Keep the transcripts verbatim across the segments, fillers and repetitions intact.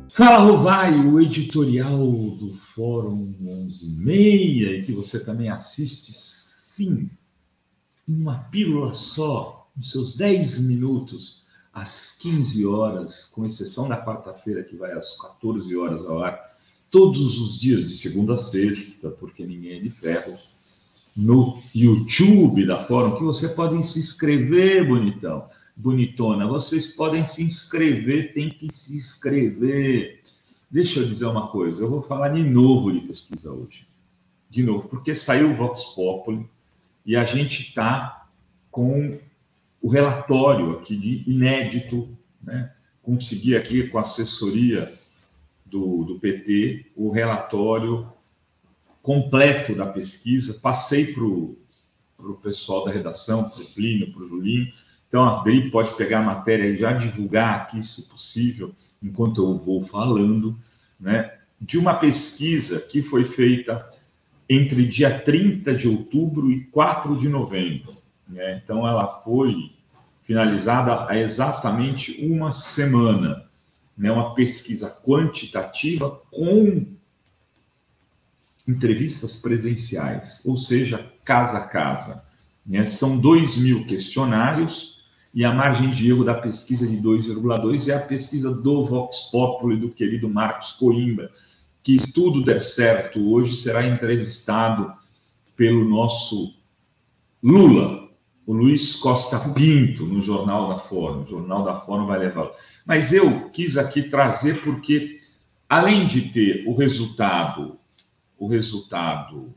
Fala, Rovai, o editorial do Fórum onze e meia, e que você também assiste, sim, em uma pílula só, nos seus dez minutos, às quinze horas, com exceção da quarta-feira, que vai às quatorze horas ao ar, todos os dias, de segunda a sexta, porque ninguém é de ferro, no YouTube da Fórum, que você pode se inscrever, bonitão. Bonitona, vocês podem se inscrever, tem que se inscrever. Deixa eu dizer uma coisa, eu vou falar de novo de pesquisa hoje. De novo, porque saiu o Vox Populi e a gente está com o relatório aqui de inédito, né? Consegui aqui com a assessoria do, do P T o relatório completo da pesquisa, passei para o pessoal da redação, para o Plínio, para o Julinho. Então, a Adri pode pegar a matéria e já divulgar aqui, se possível, enquanto eu vou falando, né, de uma pesquisa que foi feita entre dia trinta de outubro e quatro de novembro. Né? Então, ela foi finalizada há exatamente uma semana. Né? Uma pesquisa quantitativa com entrevistas presenciais, ou seja, casa a casa. Né? São dois mil questionários, e a margem de erro da pesquisa de dois vírgula dois é a pesquisa do Vox Populi, do querido Marcos Coimbra, que, se tudo der certo hoje, será entrevistado pelo nosso Lula, o Luiz Costa Pinto, no Jornal da Fórum. O Jornal da Fórum vai levá-lo. Mas eu quis aqui trazer porque, além de ter o resultado, o resultado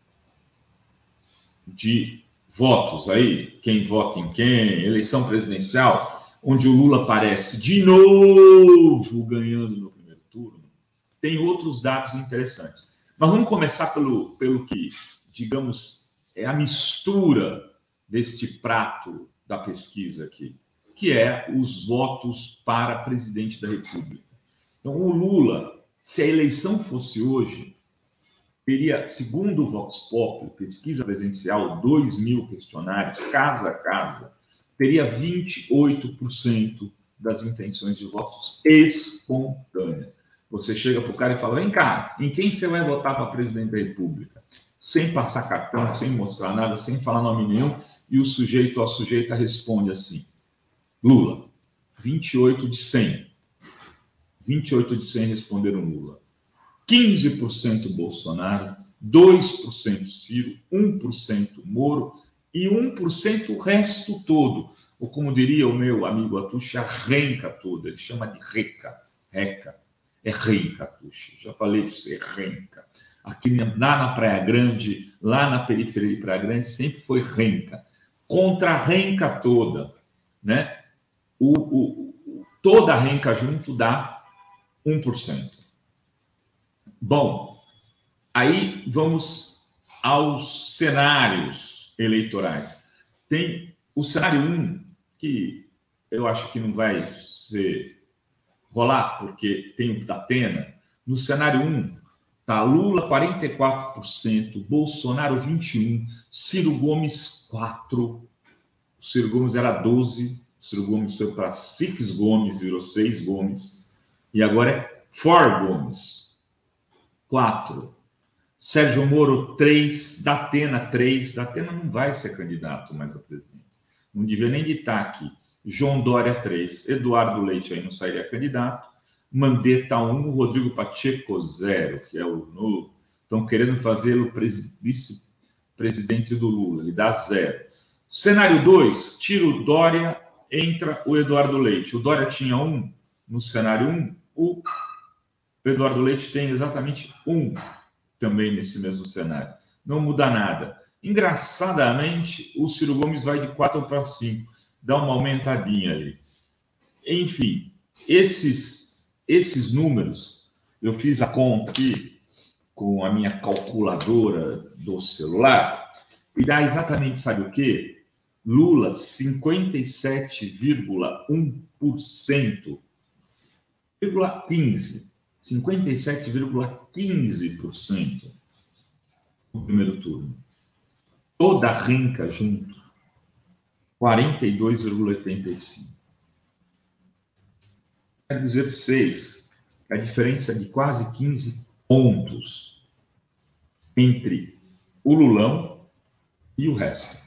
de votos aí, quem vota em quem, eleição presidencial, onde o Lula aparece de novo ganhando no primeiro turno, tem outros dados interessantes. Mas vamos começar pelo, pelo que, digamos, é a mistura deste prato da pesquisa aqui, que é os votos para presidente da República. Então, o Lula, se a eleição fosse hoje, teria, segundo o Vox Populi, pesquisa presencial, dois mil questionários, casa a casa, teria vinte e oito por cento das intenções de votos espontâneas. Você chega para o cara e fala, vem cá, em quem você vai votar para presidente da República? Sem passar cartão, sem mostrar nada, sem falar nome nenhum, e o sujeito ou a sujeita responde assim, Lula, vinte e oito de cem. vinte e oito de cem responderam Lula. quinze por cento Bolsonaro, dois por cento Ciro, um por cento Moro e um por cento o resto todo. Ou como diria o meu amigo Atushi, a renca toda. Ele chama de reca. Reca. É renca, Atushi. Já falei para você, renca. Aqui lá na Praia Grande, lá na periferia de Praia Grande, sempre foi renca. Contra a renca toda. Né? O, o, toda a renca junto dá um por cento. Bom, aí vamos aos cenários eleitorais. Tem o cenário um, que eu acho que não vai ser rolar, porque tem o da pena. No cenário um, tá Lula quarenta e quatro por cento, Bolsonaro vinte e um por cento, Ciro Gomes quatro por cento. O Ciro Gomes era doze por cento, o Ciro Gomes foi para seis Gomes, virou seis Gomes, e agora é quatro Gomes. quatro. Sérgio Moro, três. Datena, três. Datena não vai ser candidato mais a presidente. Não devia nem de estar aqui. João Dória, três. Eduardo Leite aí não sairia candidato. Mandetta, um. Rodrigo Pacheco, zero, que é o novo. Estão querendo fazê-lo vice-presidente do Lula. Ele dá zero. Cenário dois, tira o Dória, entra o Eduardo Leite. O Dória tinha um no cenário um. O O Eduardo Leite tem exatamente um também nesse mesmo cenário. Não muda nada. Engraçadamente, o Ciro Gomes vai de quatro para cinco. Dá uma aumentadinha ali. Enfim, esses, esses números, eu fiz a conta aqui com a minha calculadora do celular e dá exatamente, sabe o quê? Lula, cinquenta e sete vírgula um por cento, vírgula quinze. cinquenta e sete vírgula quinze por cento no primeiro turno. Toda a renca junto, quarenta e dois vírgula oitenta e cinco. Quero dizer para vocês a diferença de quase quinze pontos entre o Lulão e o resto.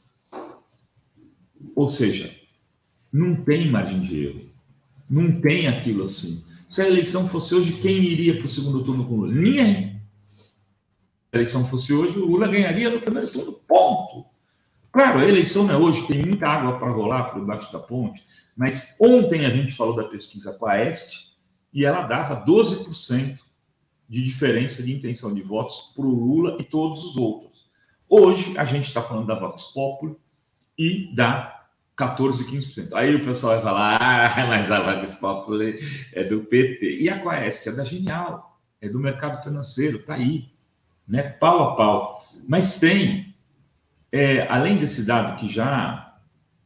Ou seja, não tem margem de erro. Não tem aquilo assim. Se a eleição fosse hoje, quem iria para o segundo turno com o Lula? Ninguém. Se a eleição fosse hoje, o Lula ganharia no primeiro turno. Ponto. Claro, a eleição não é hoje, tem muita água para rolar por debaixo da ponte, mas ontem a gente falou da pesquisa com a Este e ela dava doze por cento de diferença de intenção de votos para o Lula e todos os outros. Hoje a gente está falando da Vox Populi e dá quatorze, quinze por cento. Aí o pessoal vai falar, ah, mas a Vox Populi é do P T. E a Quaest é da Genial, é do mercado financeiro, está aí, né? Pau a pau. Mas tem, é, além desse dado que já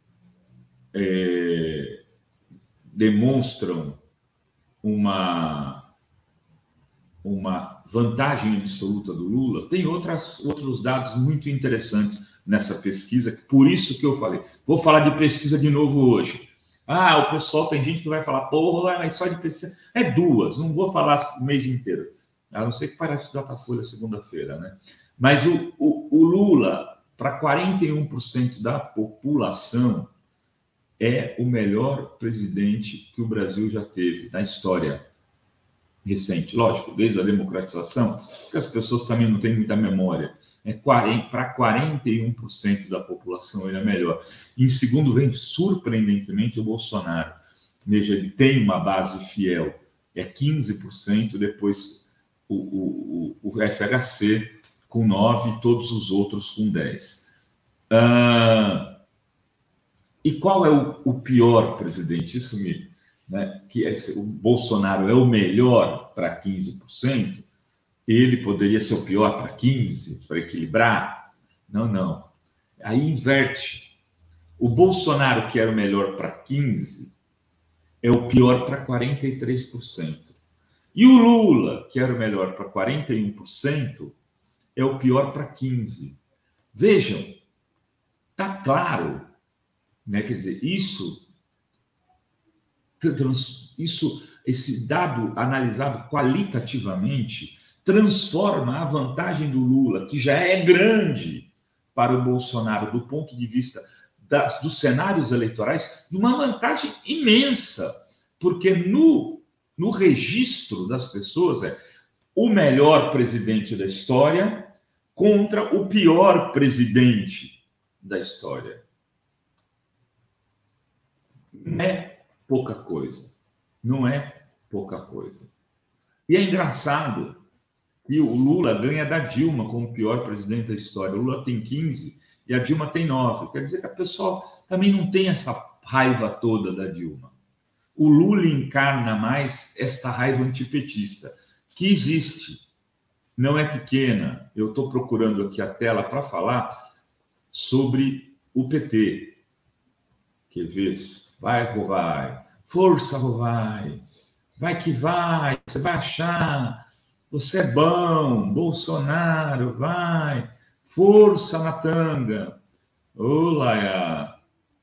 é, demonstram uma, uma vantagem absoluta do Lula, tem outras, outros dados muito interessantes nessa pesquisa, por isso que eu falei. Vou falar de pesquisa de novo hoje. Ah, o pessoal, tem gente que vai falar, porra, mas só de pesquisa. É duas, não vou falar o mês inteiro. A não ser que parece Datafolha segunda-feira, né? Mas o, o, o Lula, para quarenta e um por cento da população, é o melhor presidente que o Brasil já teve na história recente. Lógico, desde a democratização, porque as pessoas também não têm muita memória. É para quarenta e um por cento da população ele é melhor. Em segundo vem, surpreendentemente, o Bolsonaro. Veja, ele tem uma base fiel, é quinze por cento, depois o, o, o, o F H C com nove por cento, todos os outros com dez por cento. Ah, e qual é o, o pior presidente? Isso me... Né, que é, o Bolsonaro é o melhor para quinze por cento, ele poderia ser o pior para quinze por cento, para equilibrar? Não, não. Aí inverte. O Bolsonaro, que era o melhor para quinze por cento, é o pior para quarenta e três por cento. E o Lula, que era o melhor para quarenta e um por cento, é o pior para quinze por cento. Vejam, está claro, né? Quer dizer, isso... Isso, esse dado analisado qualitativamente transforma a vantagem do Lula, que já é grande para o Bolsonaro do ponto de vista das, dos cenários eleitorais, numa vantagem imensa, porque no, no registro das pessoas é o melhor presidente da história contra o pior presidente da história. Não é pouca coisa. Não é pouca coisa. E é engraçado que o Lula ganha da Dilma como pior presidente da história. O Lula tem quinze e a Dilma tem nove. Quer dizer que a pessoa também não tem essa raiva toda da Dilma. O Lula encarna mais esta raiva antipetista, que existe. Não é pequena. Eu estou procurando aqui a tela para falar sobre o P T. Quer ver? Vai, vai. Força, vai. Vai que vai. Você vai achar. Você é bom. Bolsonaro, vai. Força na tanga. Olá.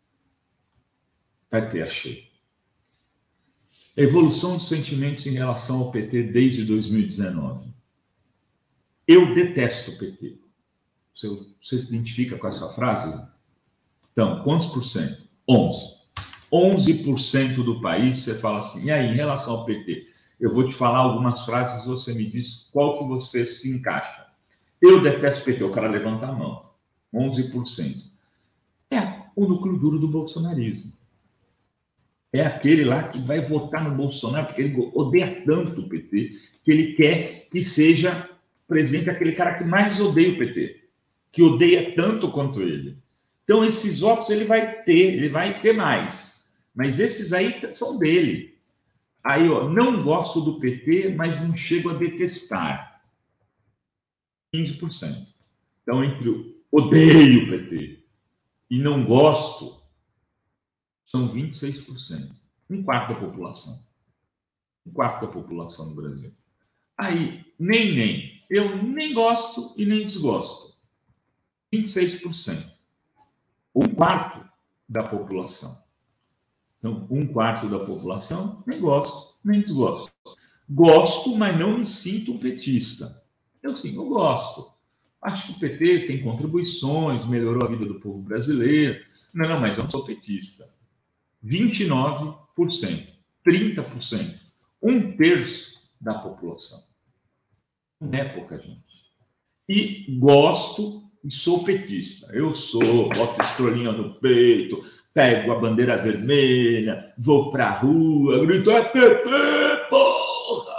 Vai ter, achei. Evolução dos sentimentos em relação ao P T desde dois mil e dezenove. Eu detesto o P T. Você, você se identifica com essa frase? Então, quantos por cento? onze. onze por cento do país, você fala assim, e aí, em relação ao P T? Eu vou te falar algumas frases, você me diz qual que você se encaixa. Eu detesto o P T, o cara levanta a mão. onze por cento. É o núcleo duro do bolsonarismo. É aquele lá que vai votar no Bolsonaro, porque ele odeia tanto o P T, que ele quer que seja presidente aquele cara que mais odeia o P T, que odeia tanto quanto ele. Então, esses votos ele vai ter, ele vai ter mais. Mas esses aí são dele. Aí, ó, não gosto do P T, mas não chego a detestar. quinze por cento. Então, entre o odeio o P T e não gosto, são vinte e seis por cento. Um quarto da população. Um quarto da população do Brasil. Aí, nem, nem. Eu nem gosto e nem desgosto. vinte e seis por cento. Um quarto da população. Então, um quarto da população nem gosto, nem desgosto. Gosto, mas não me sinto um petista. Eu sim, eu gosto. Acho que o P T tem contribuições, melhorou a vida do povo brasileiro. Não, não, mas eu não sou petista. vinte e nove por cento, trinta por cento, um terço da população. Não é pouca gente. E gosto e sou petista. Eu sou, boto estrolinha no peito, pego a bandeira vermelha, vou pra rua, grito, é P T, porra!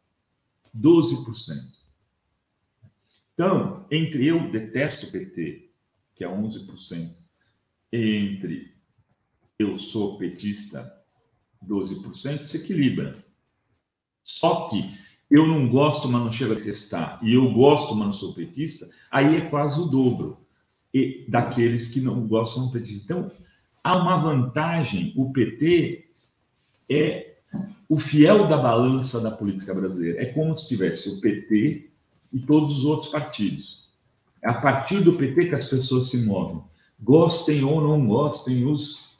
doze por cento. Então, entre eu detesto o P T, que é onze por cento, entre eu sou petista, doze por cento, se equilibra. Só que eu não gosto, mas não chego a testar, e eu gosto, mas não sou petista, aí é quase o dobro e daqueles que não gostam do petista. Então, há uma vantagem, o P T é o fiel da balança da política brasileira. É como se tivesse o P T e todos os outros partidos. É a partir do P T que as pessoas se movem. Gostem ou não gostem os,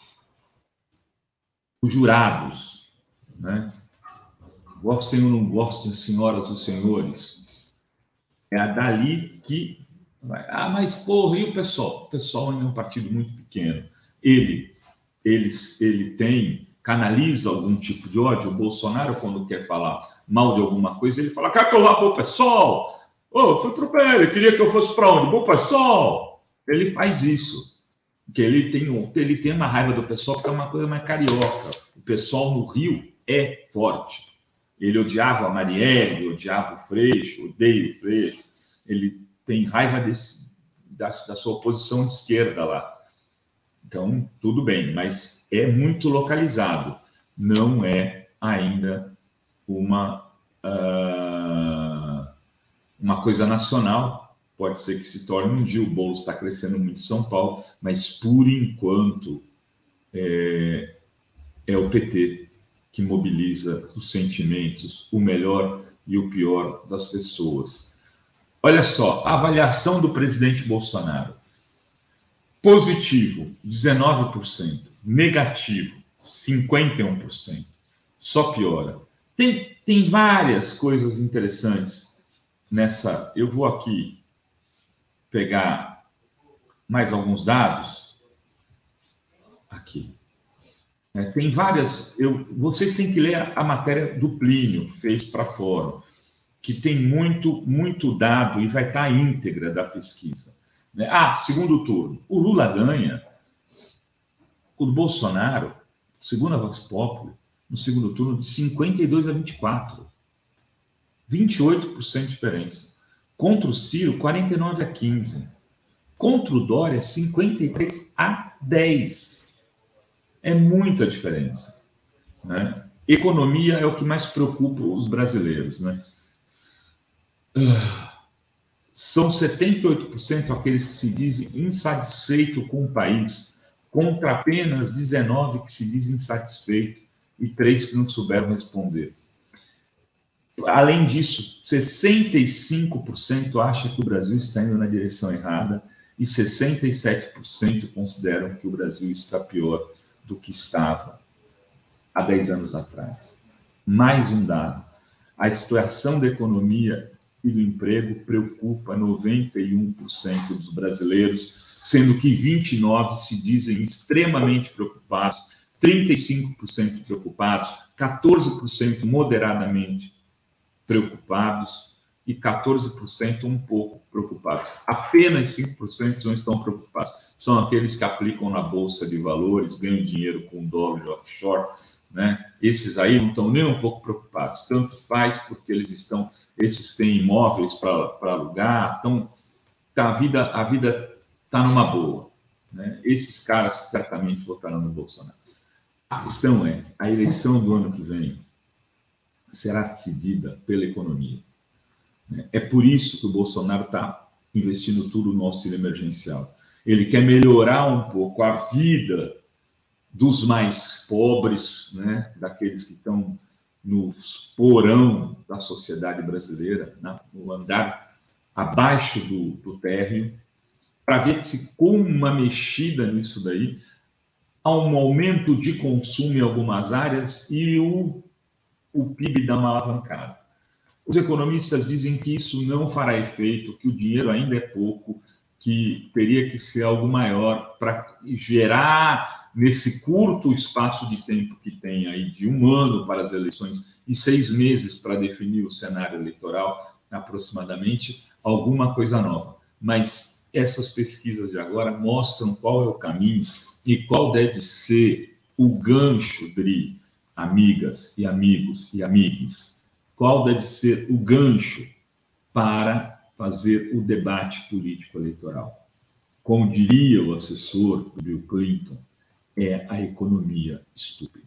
os jurados, né? Gostem ou não gostem, senhoras e senhores. É a dali que vai. Ah, mas porra, e o pessoal? O pessoal é um partido muito pequeno. Ele, ele, ele tem, canaliza algum tipo de ódio. O Bolsonaro, quando quer falar mal de alguma coisa, ele fala, quer que eu vá para o pessoal? Ô, oh, fui pro P L, queria que eu fosse para onde? Pro pessoal. Ele faz isso. Porque ele tem, ele tem uma raiva do pessoal, porque é uma coisa mais carioca. O pessoal no Rio é forte. Ele odiava a Marielle, odiava o Freixo, odeia o Freixo. Ele tem raiva desse, da, da sua oposição de esquerda lá. Então, tudo bem, mas é muito localizado. Não é ainda uma, uh, uma coisa nacional. Pode ser que se torne um dia. O Boulos está crescendo muito em São Paulo, mas, por enquanto, é, é o P T que mobiliza os sentimentos, o melhor e o pior das pessoas. Olha só, a avaliação do presidente Bolsonaro. Positivo, dezenove por cento. Negativo, cinquenta e um por cento. Só piora. Tem, tem várias coisas interessantes nessa... Eu vou aqui pegar mais alguns dados. Aqui. É, tem várias... Eu, vocês têm que ler a matéria do Plínio, fez para fora, que tem muito, muito dado e vai estar íntegra da pesquisa. Né? Ah, segundo turno. O Lula ganha. O Bolsonaro, segundo a Vox Populi, no segundo turno, de cinquenta e dois a vinte e quatro. vinte e oito por cento de diferença. Contra o Ciro, quarenta e nove a quinze. Contra o Dória, cinquenta e três a dez. É muita diferença. Né? Economia é o que mais preocupa os brasileiros. Né? São setenta e oito por cento aqueles que se dizem insatisfeitos com o país, contra apenas dezenove por cento que se dizem insatisfeitos e três que não souberam responder. Além disso, sessenta e cinco por cento acham que o Brasil está indo na direção errada e sessenta e sete por cento consideram que o Brasil está pior do que estava há dez anos atrás. Mais um dado. A situação da economia e do emprego preocupa noventa e um por cento dos brasileiros, sendo que vinte e nove por cento se dizem extremamente preocupados, trinta e cinco por cento preocupados, quatorze por cento moderadamente preocupados e quatorze por cento um pouco preocupados. Apenas cinco por cento não estão preocupados. São aqueles que aplicam na Bolsa de Valores, ganham dinheiro com dólar offshore, né? Esses aí não estão nem um pouco preocupados. Tanto faz porque eles estão, esses têm imóveis para alugar, então tá, a vida a vida está numa boa. Né? Esses caras certamente votarão no Bolsonaro. A questão é, a eleição do ano que vem será decidida pela economia. É por isso que o Bolsonaro está investindo tudo no auxílio emergencial. Ele quer melhorar um pouco a vida dos mais pobres, né? Daqueles que estão no porão da sociedade brasileira, né? No andar abaixo do, do térreo, para ver se com uma mexida nisso daí, há um aumento de consumo em algumas áreas e o o P I B dá uma alavancada. Os economistas dizem que isso não fará efeito, que o dinheiro ainda é pouco, que teria que ser algo maior para gerar, nesse curto espaço de tempo que tem aí, de um ano para as eleições e seis meses para definir o cenário eleitoral, aproximadamente, alguma coisa nova. Mas essas pesquisas de agora mostram qual é o caminho e qual deve ser o gancho, Dri, amigas e amigos e amigues, qual deve ser o gancho para fazer o debate político eleitoral. Como diria o assessor do Bill Clinton, é a economia estúpida.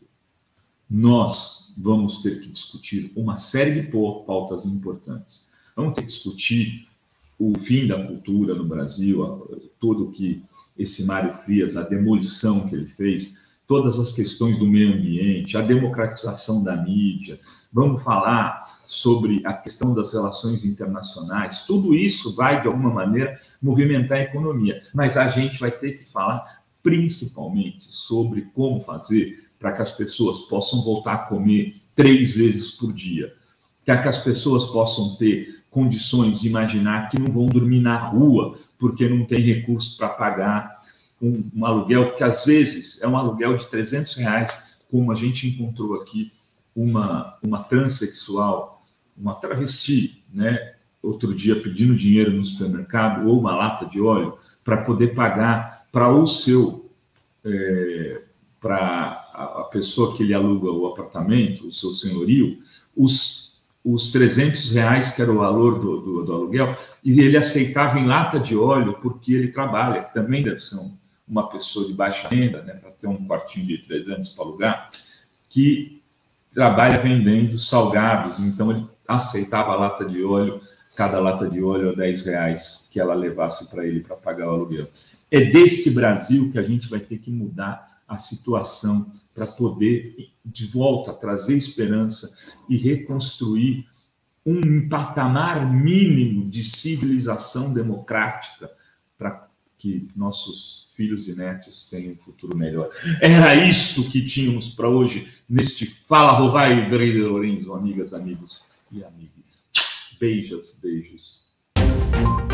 Nós vamos ter que discutir uma série de pautas importantes. Vamos ter que discutir o fim da cultura no Brasil, tudo que esse Mário Frias, a demolição que ele fez, todas as questões do meio ambiente, a democratização da mídia, vamos falar sobre a questão das relações internacionais, tudo isso vai, de alguma maneira, movimentar a economia, mas a gente vai ter que falar principalmente sobre como fazer para que as pessoas possam voltar a comer três vezes por dia, para que as pessoas possam ter condições de imaginar que não vão dormir na rua porque não tem recurso para pagar um, um aluguel, que às vezes é um aluguel de trezentos reais, como a gente encontrou aqui uma, uma transexual, uma travesti, né, outro dia pedindo dinheiro no supermercado ou uma lata de óleo para poder pagar para o seu, é, para a pessoa que lhe aluga o apartamento, o seu senhorio, os, os trezentos reais que era o valor do, do, do aluguel, e ele aceitava em lata de óleo porque ele trabalha, que também deve ser um, uma pessoa de baixa renda, né, para ter um quartinho de trezentos para alugar, que trabalha vendendo salgados, então ele aceitava a lata de óleo, cada lata de óleo a dez reais que ela levasse para ele para pagar o aluguel. É deste Brasil que a gente vai ter que mudar a situação para poder, de volta, trazer esperança e reconstruir um patamar mínimo de civilização democrática para que nossos filhos e netos tenham um futuro melhor. Era isto que tínhamos para hoje, neste Fala Rovai, Drei Lorenzo, amigas, amigos e amigas. Beijos, beijos.